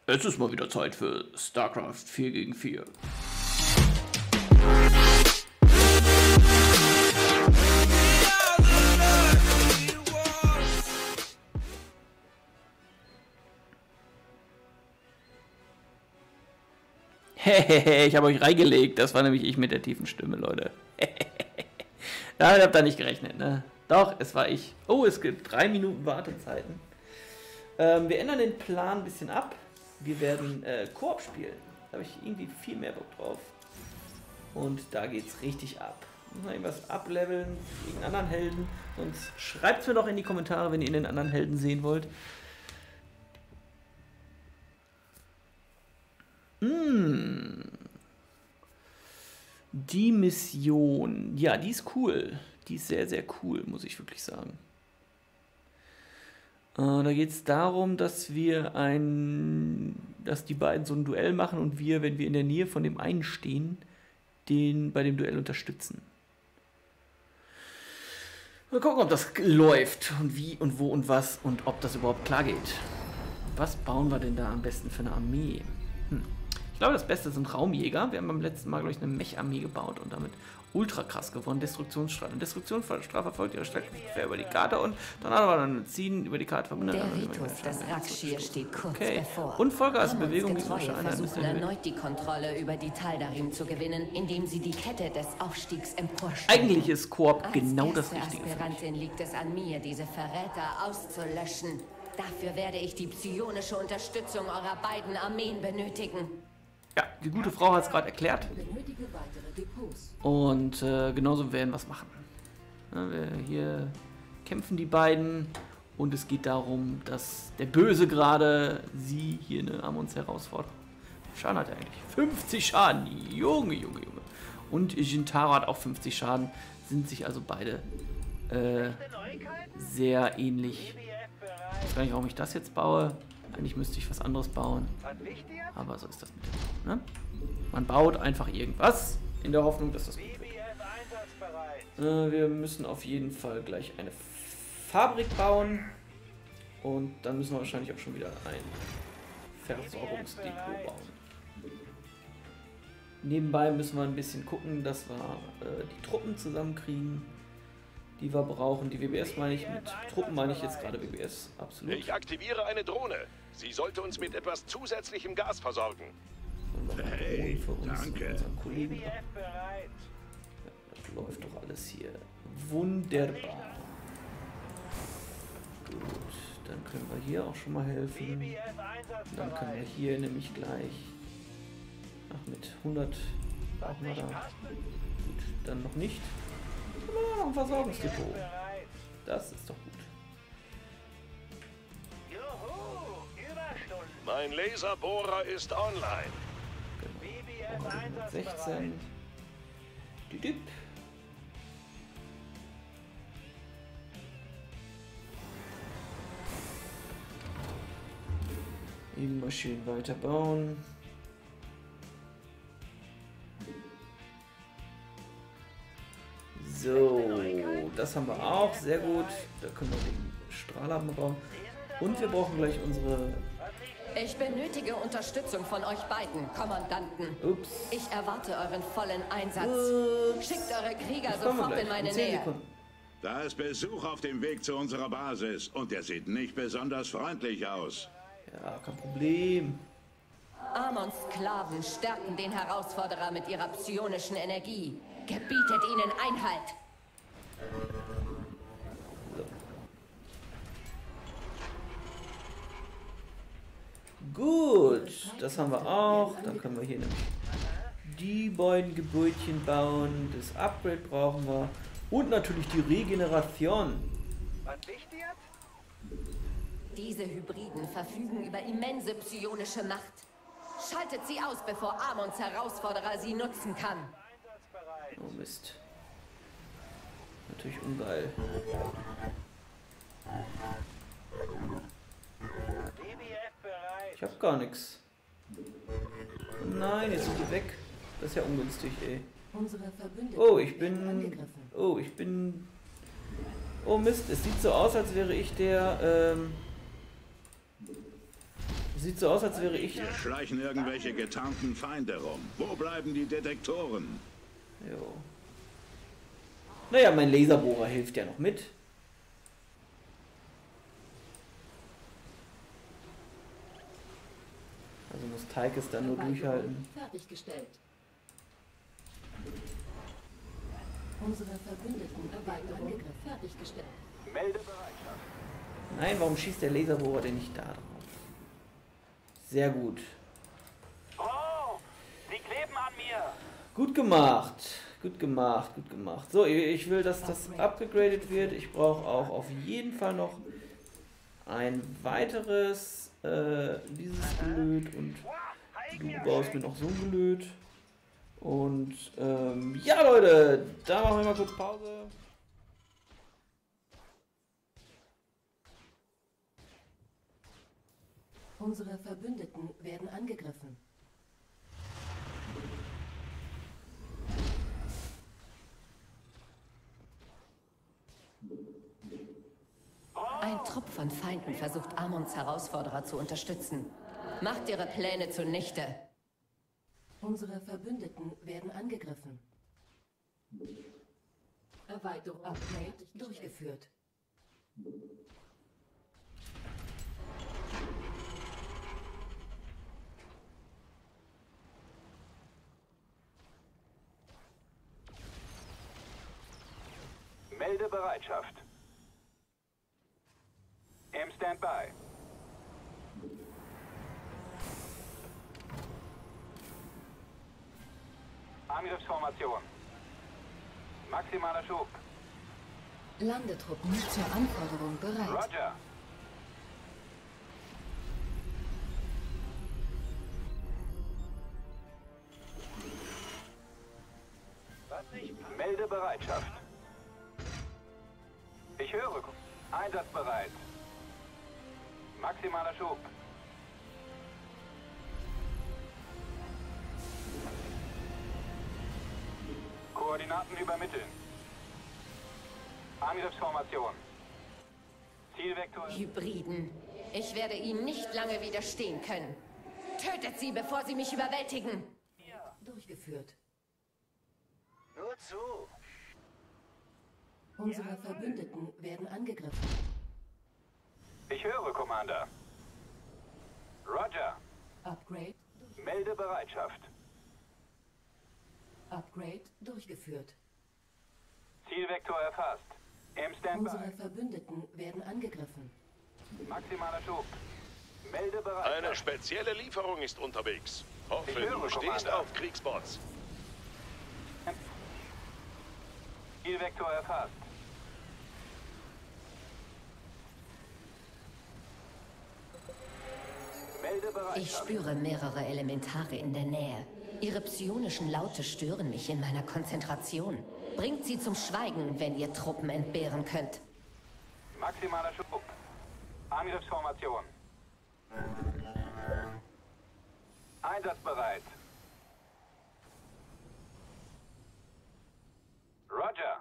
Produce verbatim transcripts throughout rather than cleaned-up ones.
Es ist mal wieder Zeit für StarCraft vier gegen vier. Hehehe, ich habe euch reingelegt. Das war nämlich ich mit der tiefen Stimme, Leute. Damit habt ihr nicht gerechnet, ne? Doch, es war ich. Oh, es gibt drei Minuten Wartezeiten. Ähm, wir ändern den Plan ein bisschen ab. Wir werden äh, Koop spielen. Da habe ich irgendwie viel mehr Bock drauf. Und da geht's richtig ab. Muss man irgendwas ableveln gegen anderen Helden. Sonst schreibt es mir doch in die Kommentare, wenn ihr den anderen Helden sehen wollt. Hm. Die Mission. Ja, die ist cool. Die ist sehr, sehr cool, muss ich wirklich sagen. Äh, da geht es darum, dass wir ein, dass die beiden so ein Duell machen und wir, wenn wir in der Nähe von dem einen stehen, den bei dem Duell unterstützen. Mal gucken, ob das läuft und wie und wo und was und ob das überhaupt klar geht. Was bauen wir denn da am besten für eine Armee? Hm. Ich glaube, das Beste sind Raumjäger. Wir haben beim letzten Mal, glaube ich, eine Mech-Armee gebaut und damit ultra krass gewonnen. Destruktionsstrahl. Und Destruktionsstrahl verfolgt ihre Strecke quer über die Karte und dann aber dann ziehen über die Karte verbunden. Der Ritus des Rakshir steht kurz okay. bevor. Und Vollgasbewegung versuchen erneut die Kontrolle über die Taldarim zu gewinnen, indem sie die Kette des Aufstiegs emporstellen. Eigentlich ist Koop genau das Als Richtige. Aspirantin liegt es an mir, diese Verräter auszulöschen. Dafür werde ich die psionische Unterstützung eurer beiden Armeen benötigen. Ja, die gute Frau hat es gerade erklärt. Und äh, genauso werden wir es machen. Ja, wir hier kämpfen die beiden und es geht darum, dass der Böse gerade sie hier ne, an uns herausfordert. Schaden hat er eigentlich. fünfzig Schaden. Junge, Junge, Junge. Und Jintaro hat auch fünfzig Schaden. Sind sich also beide äh, sehr ähnlich. Ich weiß gar nicht, warum ich das jetzt baue. Eigentlich müsste ich was anderes bauen. Aber so ist das mit dem, ne? Man baut einfach irgendwas in der Hoffnung, dass das gut wird. Äh, wir müssen auf jeden Fall gleich eine Fabrik bauen. Und dann müssen wir wahrscheinlich auch schon wieder ein Versorgungsdepot bauen. Nebenbei müssen wir ein bisschen gucken, dass wir äh, die Truppen zusammenkriegen, die wir brauchen. Die W B S meine ich, mit Truppen meine ich jetzt gerade W B S, absolut. Ich aktiviere eine Drohne. Sie sollte uns mit etwas zusätzlichem Gas versorgen. Hey, für uns danke. Und unseren Kollegen. Ja, das läuft doch alles hier wunderbar. Gut, dann können wir hier auch schon mal helfen. Dann können wir hier nämlich gleich. Ach, mit hundert brauchen wir da. Gut, dann noch nicht. Dann haben wir noch ein Versorgungsdepot. Das ist doch gut. Mein Laserbohrer ist online. Genau. sechzehn. Düdüp. Immer schön weiterbauen. So, das haben wir auch. Sehr gut. Da können wir den Strahler bauen. Und wir brauchen gleich unsere... Ich benötige Unterstützung von euch beiden, Kommandanten. Ups. Ich erwarte euren vollen Einsatz. Ups. Schickt eure Krieger sofort in meine Nähe. Da ist Besuch auf dem Weg zu unserer Basis und der sieht nicht besonders freundlich aus. Ja, kein Problem. Amons Sklaven stärken den Herausforderer mit ihrer psionischen Energie. Gebietet ihnen Einhalt. So. Gut, das haben wir auch. Dann können wir hier nämlich die beiden Gebäudchen bauen. Das Upgrade brauchen wir. Und natürlich die Regeneration. Diese Hybriden verfügen über immense psionische Macht. Schaltet sie aus, bevor Amons Herausforderer sie nutzen kann. Oh Mist. Natürlich ungeil. Ich hab gar nichts. Nein, jetzt sind die weg. Das ist ja ungünstig, ey. Oh, ich bin... Oh, ich bin... Oh Mist, es sieht so aus, als wäre ich der... Ähm Sieht so aus, als wäre ich... Hier schleichen irgendwelche getarnten Feinde rum. Wo bleiben die Detektoren? Jo. Naja, mein Laserbohrer hilft ja noch mit. Also muss Teikes dann nur durchhalten. Fertiggestellt. Unsere Verbündeten erweitert Angriff fertiggestellt. Meldebereitschaft. Nein, warum schießt der Laserbohrer denn nicht da drauf? Sehr gut. Oh, sie kleben an mir. Gut gemacht. Gut gemacht, gut gemacht. So, ich will, dass das abgegradet wird. Ich brauche auch auf jeden Fall noch ein weiteres, äh, dieses Gelöt und du baust mir noch so ein Gelöt. Und, ähm, ja Leute, da machen wir mal kurz Pause. Unsere Verbündeten werden angegriffen. Ein Trupp von Feinden versucht, Amons Herausforderer zu unterstützen. Macht ihre Pläne zunichte. Unsere Verbündeten werden angegriffen. Erweiterung Upgrade durchgeführt. Meldebereitschaft. Im Standby. Angriffsformation. Maximaler Schub. Landetruppen zur Anforderung bereit. Roger. Meldebereitschaft. Ich höre. Einsatzbereit. Maximaler Schub. Koordinaten übermitteln. Angriffsformation. Zielvektor. Hybriden. Ich werde ihnen nicht lange widerstehen können. Tötet sie, bevor sie mich überwältigen. Durchgeführt. Nur zu. Unsere Verbündeten werden angegriffen. Ich höre, Commander. Roger. Upgrade. Meldebereitschaft. Upgrade durchgeführt. Zielvektor erfasst. Im Standby. Unsere Verbündeten werden angegriffen. Maximaler Schub. Meldebereitschaft. Eine spezielle Lieferung ist unterwegs. Hoffe, Ich höre, du stehst Commander. auf Kriegsbots. Zielvektor erfasst. Meldebereitschaft. Ich spüre mehrere Elementare in der Nähe. Ihre psionischen Laute stören mich in meiner Konzentration. Bringt sie zum Schweigen, wenn ihr Truppen entbehren könnt. Maximaler Schub. Angriffsformation. Einsatzbereit. Roger.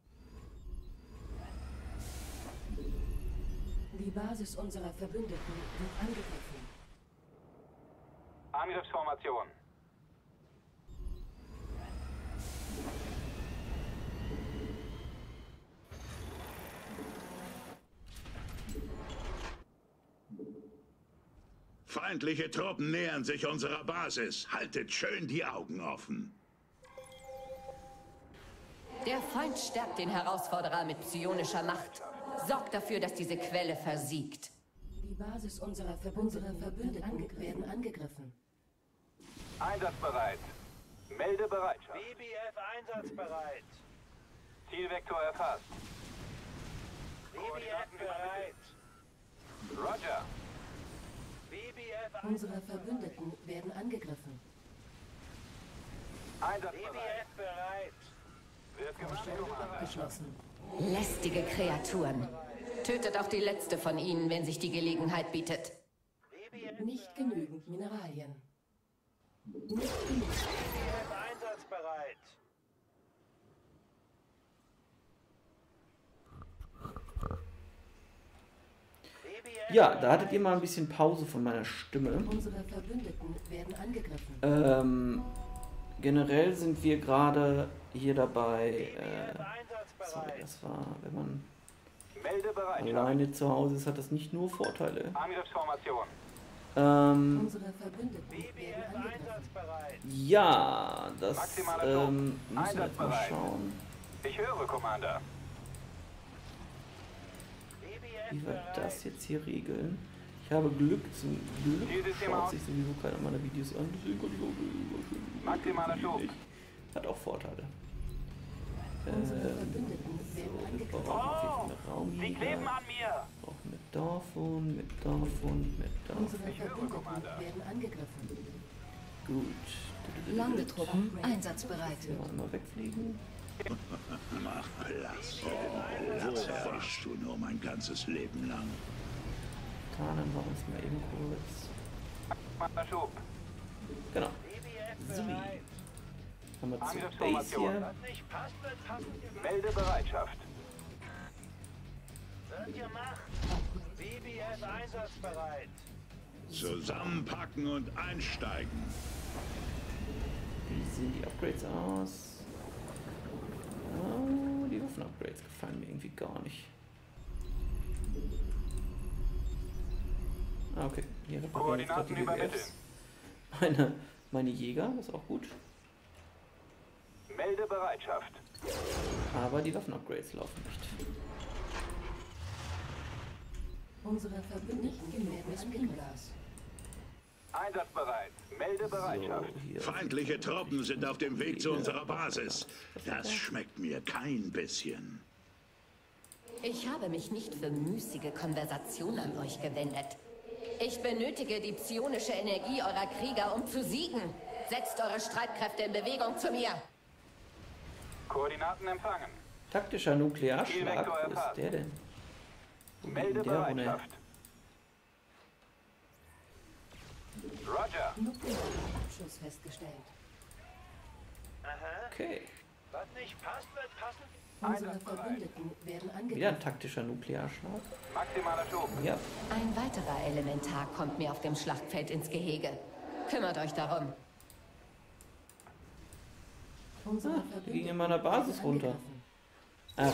Die Basis unserer Verbündeten wird angegriffen. Angriffsformation. Feindliche Truppen nähern sich unserer Basis. Haltet schön die Augen offen. Der Feind stärkt den Herausforderer mit psionischer Macht. Sorgt dafür, dass diese Quelle versiegt. Die Basis unserer Verbündeten, Verbündeten werden angegriffen. Einsatzbereit. Meldebereitschaft. B B F einsatzbereit. Zielvektor erfasst. B B F bereit. Roger. B B F Unsere Verbündeten werden angegriffen. B B Einsatzbereit. F bereit. Wird gemacht, Commander. Abgeschlossen. Lästige Kreaturen. Tötet auch die letzte von ihnen, wenn sich die Gelegenheit bietet. Nicht genügend Mineralien. Nicht genug. B B F einsatzbereit. B B F Ja, da hattet ihr mal ein bisschen Pause von meiner Stimme. Unsere Verbündeten werden angegriffen. Ähm, generell sind wir gerade hier dabei. Äh, sorry, das war, wenn man Melde Bereitschaft. alleine zu Hause ist, hat das nicht nur Vorteile. Angriffsformation. Ähm, Unsere Verbündeten werden B B F angegriffen. einsatzbereit. ja, das Maximaler ähm, Schub. müssen wir jetzt mal Einsatzbereit. schauen, Ich höre, Commander. B B F wie wir bereit. das jetzt hier regeln. Ich habe Glück, zum Glück Zielsystem schaut aus. sich sowieso keiner meiner Videos an, deswegen kann ich auch überschön. Maximaler Schub. Hat auch Vorteile. Unsere Ähm, Verbündeten so, werden wir angegriffen. brauchen auf jeden Fall eine Sie Raumjäger. kleben an mir. Brauchen mit davon, mit davon, mit davon. Unsere Verbündeten werden angegriffen. Gut. Landetruppen einsatzbereit. Hier mal einmal wegfliegen. Mach Platz. Platz erwischst du nur mein ganzes Leben lang. Tarnen wir uns mal eben kurz. Maximaler Schub. Genau. B B F Sowie. bereit. Haben wir zur Base Angriffsformation. hier. Was nicht passt, wird passend gemacht. Melde Bereitschaft. Wird gemacht. B B F einsatzbereit. Zusammenpacken und einsteigen. Wie sehen die Upgrades aus? Oh, die Waffen-Upgrades gefallen mir irgendwie gar nicht. Ah, okay. Hier reparieren jetzt gerade die Koordinaten W W Fs. Meine, meine Jäger, das ist auch gut. Melde Bereitschaft. Aber die Waffen-Upgrades laufen nicht. Unsere Verbündeten werden angegriffen. Einsatzbereit. Melde Bereitschaft. So, hier. Feindliche Truppen sind auf dem Weg zu unserer Basis. Das schmeckt mir kein bisschen. Ich habe mich nicht für müßige Konversation an euch gewendet. Ich benötige die psionische Energie eurer Krieger, um zu siegen. Setzt eure Streitkräfte in Bewegung zu mir. Koordinaten empfangen. Taktischer Nuklearschlag. Zielvektor Wo ist erfasst. der denn? Wo geht Melde denn der runter? Bereitschaft. Roger. Nuklearabschuss festgestellt. Aha. Okay. Was nicht passt, wird passen. Unsere Einsatzbereit. Verbündeten werden Wieder ein angegriffen. taktischer Nuklearschlag. Maximaler Schub. Ja. Ein weiterer Elementar kommt mir auf dem Schlachtfeld ins Gehege. Kümmert euch darum. Unsere Ah, die ging in meiner Basis werden runter. angegriffen. Ach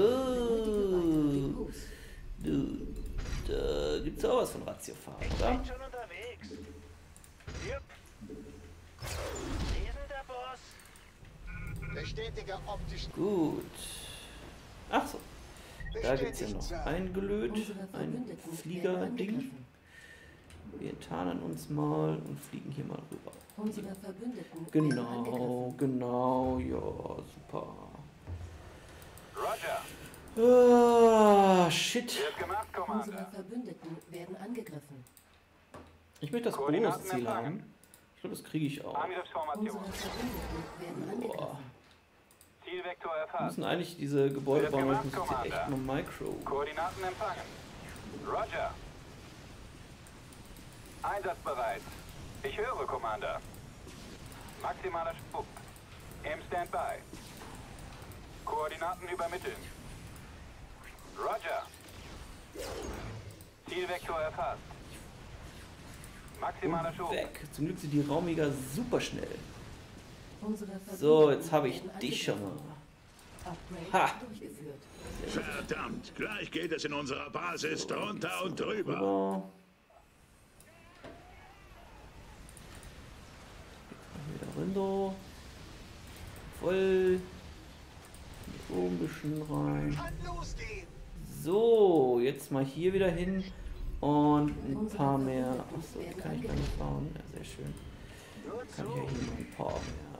so. Du, da gibt's auch was von Ratiofarm, oder? Bin schon unterwegs. Jupp. Lesen der Boss. Bestätige optischen. Gut. Ach so. Da gibt's ja noch ein Gelöt, Unsere ein Verbündeten werden Fliegerding. angegriffen. Wir tarnen uns mal und fliegen hier mal rüber. Unsere Verbündeten werden Genau, angegriffen. genau, ja, super. Roger. Ah, shit. Wird gemacht, Unsere Commander. Verbündeten werden angegriffen. Ich möchte das Koordinaten Bonusziel empfangen. haben. Ich glaube, das kriege ich auch. Angriffsformation. Unsere Verbündeten werden Boah. angegriffen. Zielvektor Wir erfasst. müssen eigentlich diese Gebäude Wird bauen, das gemacht, muss jetzt echt Commander. mal Micro. Koordinaten empfangen. Roger. Einsatzbereit. Ich höre, Commander. Maximaler Schub. Im Standby. Koordinaten übermitteln. Roger. Zielvektor erfasst. Maximaler Schub. Weg. Zum Glück sind die Raumjäger super schnell. Unsere Verbündeten So, jetzt habe ich werden dich schon mal. angegriffen. Ha. Upgrade durchgeführt. Verdammt, gleich geht es in unserer Basis drunter und drüber. Rüber. Jetzt mal wieder runter. Voll. Mit oben ein bisschen rein. Kann losgehen. So, jetzt mal hier wieder hin. Und ein paar mehr. Achso, die kann ich gar nicht bauen. Ja, sehr schön. Kann ich ja hier noch ein paar mehr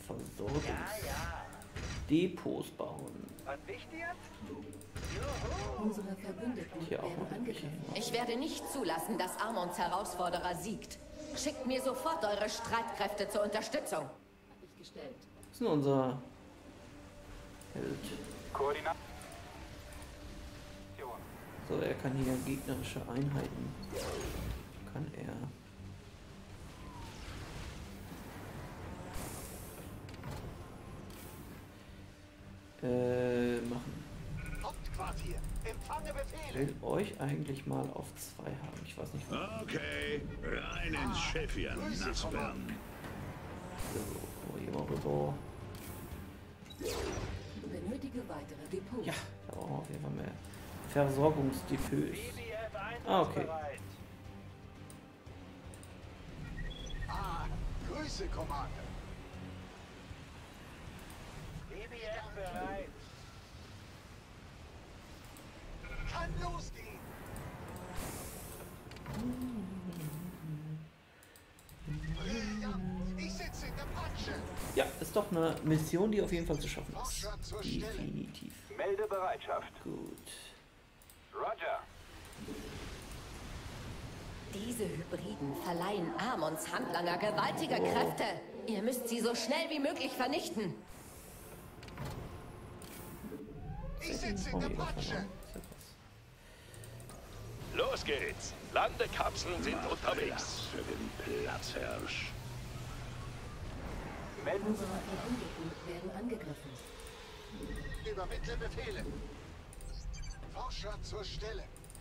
Versorgungsdepots bauen. Was wichtig jetzt? Unsere Verbündeten Hier auch werden noch welche angegriffen. hin. Ich werde nicht zulassen, dass Amons Herausforderer siegt. Schickt mir sofort eure Streitkräfte zur Unterstützung. Hab ich gestellt. Das ist nur unser Held. Koordinaten. So, er kann hier gegnerische Einheiten. Kann er. Äh, machen. Hauptquartier. Empfange Befehle. will euch eigentlich mal auf zwei haben. Ich weiß nicht. Okay, rein ins Schiff, ihr Nassbirnen. So, hier mal rüber. Benötige weitere Depots. Ja, da brauchen wir auf jeden Fall mehr Versorgungsdepots. B B F Ah, okay. einsatzbereit. Ah, Grüße, Commander. B B F bereit. Kann losgehen. Brillant. Ich sitze in der Patsche. Ja, ist doch eine Mission, die auf jeden Fall zu schaffen ist. Forscher zur Stelle. Definitiv. Melde Bereitschaft. Gut. Roger. Diese Hybriden verleihen Amons Handlanger gewaltige Kräfte. Ihr müsst sie so schnell wie möglich vernichten. Ich sitze in der Patsche. Los geht's. Landekapseln sind unterwegs. Platz für den Platzhirsch. Melden Unsere Verbündeten werden angegriffen. Übermittle Befehle. Forscher zur Stelle.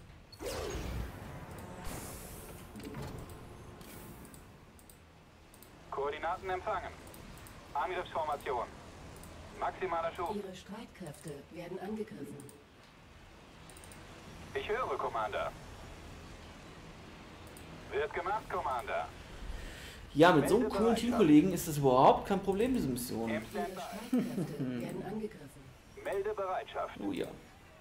Koordinaten empfangen. Angriffsformation. Maximaler Schub. Ihre Streitkräfte werden angegriffen. Ich höre, Commander. Wird gemacht, Commander. Ja, mit so einem coolen Teamkollegen ist das überhaupt kein Problem, diese Mission. Im Ihre Standby. Streitkräfte werden angegriffen. Melde Bereitschaft. Oh ja.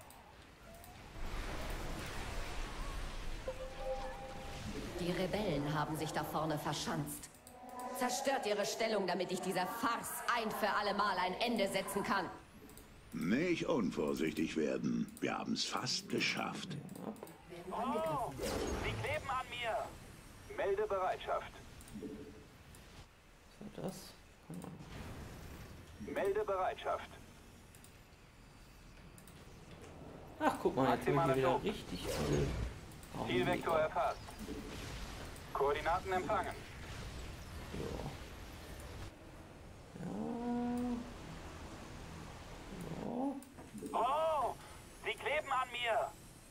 Die Rebellen haben sich da vorne verschanzt. Zerstört ihre Stellung, damit ich dieser Farce ein für alle Mal ein Ende setzen kann. Nicht unvorsichtig werden. Wir haben es fast geschafft. Werden Oh, angegriffen. Sie kleben an mir. Melde Bereitschaft. Was war das? Keine Ahnung. Melde Bereitschaft. Ach, guck mal, jetzt haben wir Maximaler wieder Schub. richtig viele Zielvektor Raumjäger. erfasst. Koordinaten empfangen. Ja. Ja. Ja. Oh, Sie kleben an mir.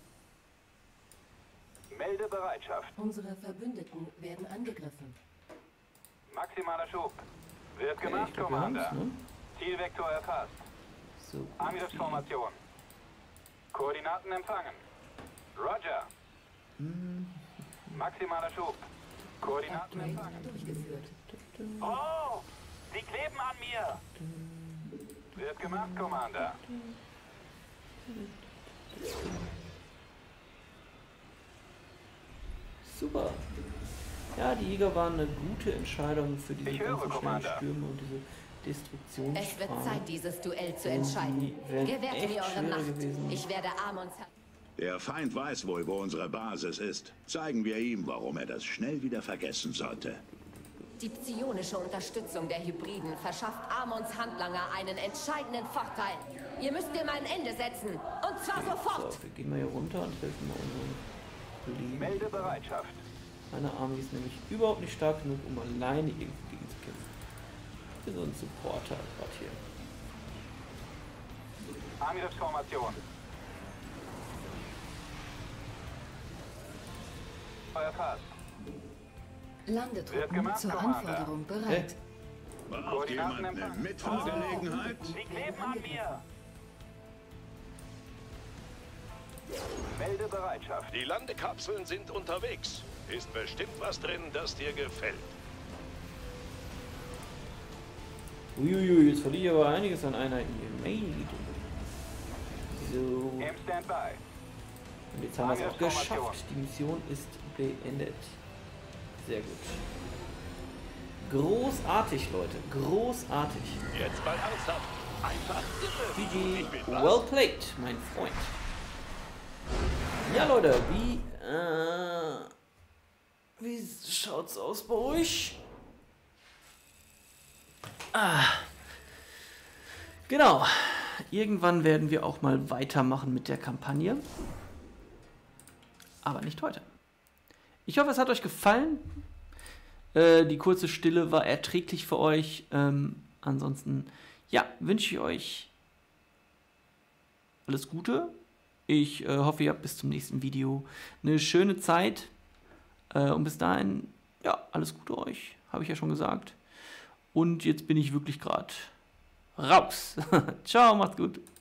Melde Bereitschaft. Unsere Verbündeten werden angegriffen. Maximaler Schub. Wird Okay, gemacht, ich glaube, wir haben es, Commander. ne? Zielvektor erfasst. So. gut. Angriffsformation. Koordinaten empfangen. Roger. Maximaler Schub. Koordinaten Upgrade empfangen. durchgeführt. Oh, Sie kleben an mir. Wird gemacht, Commander. Super. Ja, die Jäger waren eine gute Entscheidung für diese Ich höre, ganzen schnellen Commander. Stürme und diese Destruktionsstrahlen. Es wird Zeit, dieses Duell zu Und entscheiden. die wären Gewährt echt mir eure schwerer Macht. gewesen. Ich werde Amons... Der Feind weiß wohl, wo unsere Basis ist. Zeigen wir ihm, warum er das schnell wieder vergessen sollte. Die psionische Unterstützung der Hybriden verschafft Amons Handlanger einen entscheidenden Vorteil. Ihr müsst ihm ein Ende setzen. Und zwar sofort. So, wir gehen mal hier runter und helfen mal unseren Kollegen. Melde Bereitschaft. Meine Armee ist nämlich überhaupt nicht stark genug, um alleine irgendwie gegen zu kämpfen. Ich bin so ein Supporter gerade hier. Angriffsformation. Erfasst. Wird Landetruppen gemacht, zur Commander. Anforderung Hey, bereit. Braucht jemand eine Mitfahrgelegenheit? Sie kleben an mir. Melde Bereitschaft. Die Landekapseln sind unterwegs. Ist bestimmt was drin, das dir gefällt. uiuiui, jetzt verliere ich aber einiges an Einheiten hier. Meine Güte. So, Im Standby. und jetzt haben wir es auch geschafft. Die Mission ist beendet. Sehr gut. Großartig, Leute. Großartig. Jetzt mal ernsthaft. Einfach irre. G G, Ich bin was? well played, mein Freund. Ja, Leute, wie, äh, wie schaut's aus bei euch? Ah, genau. Irgendwann werden wir auch mal weitermachen mit der Kampagne. Aber nicht heute. Ich hoffe, es hat euch gefallen. Äh, die kurze Stille war erträglich für euch. Ähm, ansonsten, ja, wünsche ich euch alles Gute. Ich äh, hoffe, ihr habt bis zum nächsten Video eine schöne Zeit. Äh, und bis dahin, ja, alles Gute euch, habe ich ja schon gesagt. Und jetzt bin ich wirklich gerade raus. Ciao, macht's gut.